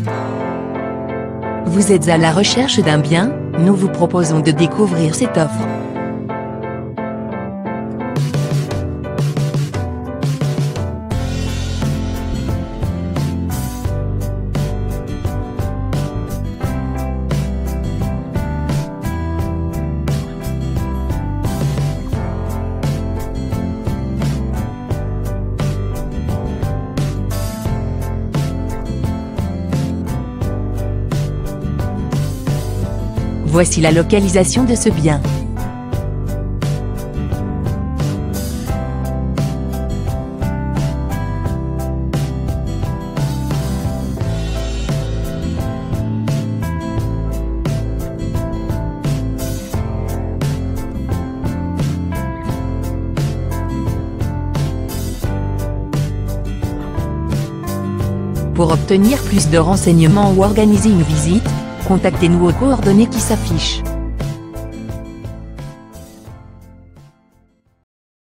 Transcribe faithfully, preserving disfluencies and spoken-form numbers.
Vous êtes à la recherche d'un bien? Nous vous proposons de découvrir cette offre. Voici la localisation de ce bien. Pour obtenir plus de renseignements ou organiser une visite, contactez-nous aux coordonnées qui s'affichent.